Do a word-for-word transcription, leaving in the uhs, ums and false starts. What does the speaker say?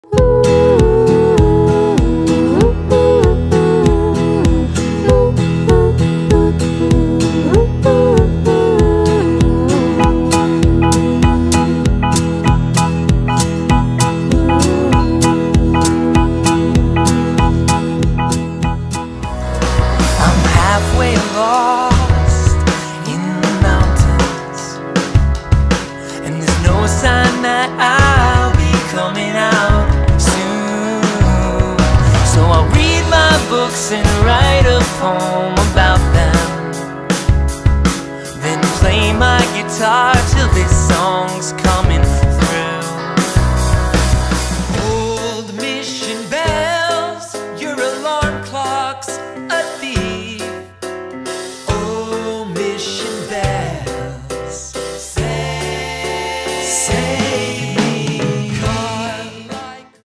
Halfway lost in the mountains, and there's no sign that I'll be coming out soon. So I'll read my books and write a poem